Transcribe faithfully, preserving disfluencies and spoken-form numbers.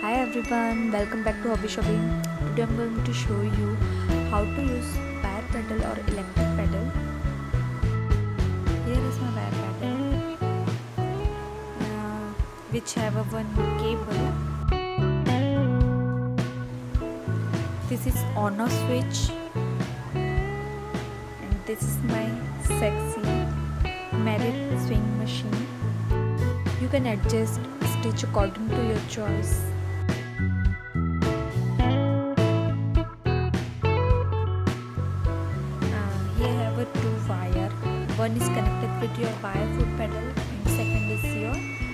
Hi everyone, welcome back to Hobby Shopping. Today I'm going to show you how to use wire pedal or electric pedal. Here is my wire pedal, uh, which have a one cable. This is on off switch, and this is my sexy merit swing machine. You can adjust stitch according to your choice. Two wire, one is connected with your Barefoot pedal and second is your